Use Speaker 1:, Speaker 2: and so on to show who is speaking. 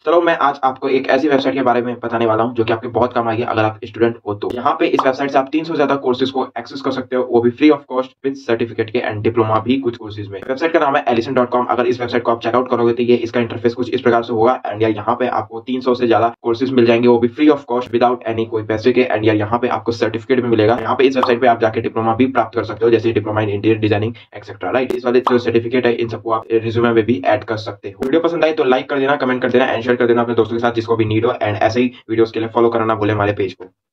Speaker 1: चलो मैं आज आपको एक ऐसी वेबसाइट के बारे में बताने वाला हूं जो कि आपके बहुत काम आएगी अगर आप स्टूडेंट हो तो। यहाँ पे इस वेबसाइट से आप 300 से ज्यादा कोर्सेज को एक्सेस कर सकते हो, वो भी free of cost with certificate के एंड डिप्लोमा भी कुछ कोर्सेज में। वेबसाइट का नाम है Allison.com। अगर इस वेबसाइट को आप चेकआउट करोगे तो ये इसका इंटरफेस कुछ इस प्रकार से होगा एंड यार यहाँ पे आपको 300 से ज्यादा कोर्सेज मिल जाएंगे, वो भी free of cost without any कोई पैसे के। एंड यार यहाँ पे आपको सर्टिफिकेट भी मिलेगा। यहाँ पे इस वेबसाइट पे आप जाके डिप्लोमा भी प्राप्त कर सकते हो, जैसे diploma in interior designing etcetera. Right, इस वाले जो सर्टिफिकेट है इन सबको आप रिज्यूमे में भी ऐड कर सकते हो। वीडियो पसंद आई तो लाइक कर देना, कमेंट कर देना एंड शेयर कर देना अपने दोस्तों के साथ जिसको भी नीड हो। एंड ऐसे ही वीडियोस के लिए फॉलो करना ना भूले हमारे पेज को।